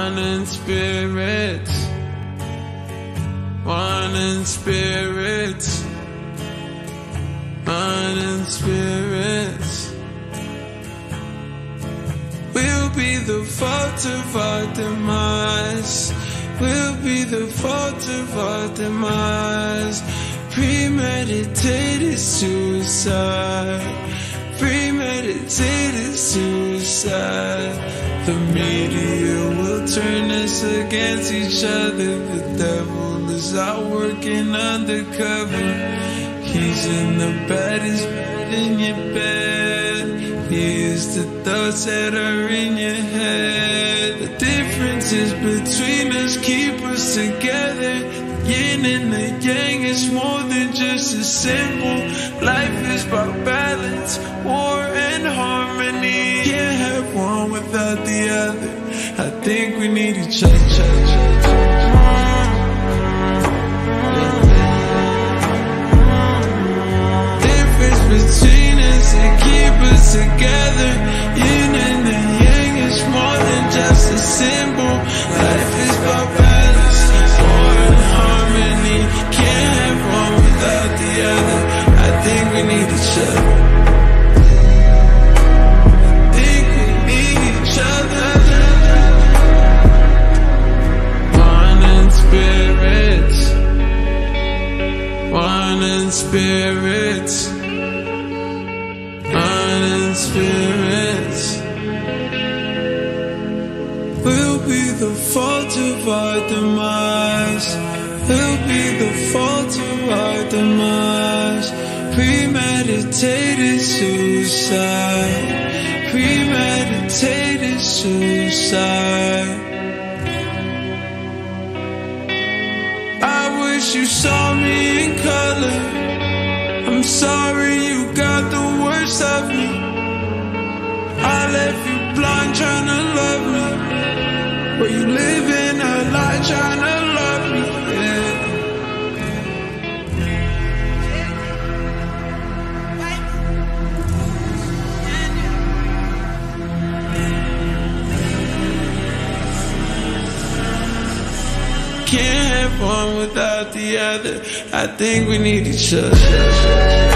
One in spirit, one in spirit, one in spirit. We'll be the fault of our demise. We'll be the fault of our demise. Premeditated suicide. Premeditated suicide. The media will turn us against each other. The devil is out working undercover. He's in the baddest bed in your bed. He is the thoughts that are in your head. The differences between us keep us together. Yin and the yang is more than just a symbol. Life is about balance, war and harmony. Can't have one without the other. I think we need each other. Difference between us and keep us together. Yin and the yang is more than just a symbol. Life is about balance, war and harmony. Can't have one without the other. I think we need each other. I think we need each other. One in spirit, one in spirit, one in spirit. We'll be the fault of our demise. We'll be the fault of our demise. Premeditated suicide. Premeditated suicide. I wish you saw me in color. I'm sorry you got the worst of me. I left you blind trying to love me. But you living a lie trying to love me, yeah. Can't have one without the other. I think we need each other.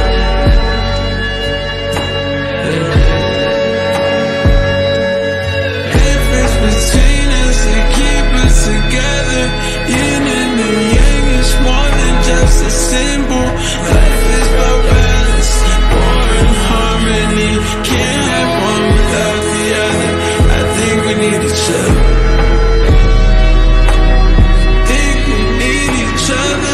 Together, yin and the yang is more than just a symbol. Life is about balance, war and harmony. Can't have one without the other. I think we need each other. Think we need each other.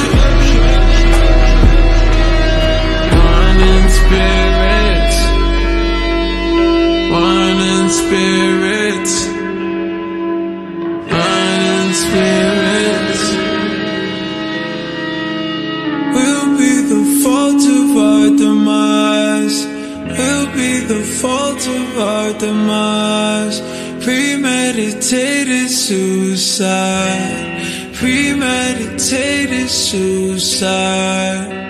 One in spirit, one in spirit. Spirits. We'll be the fault of our demise. We'll be the fault of our demise. Premeditated suicide. Premeditated suicide.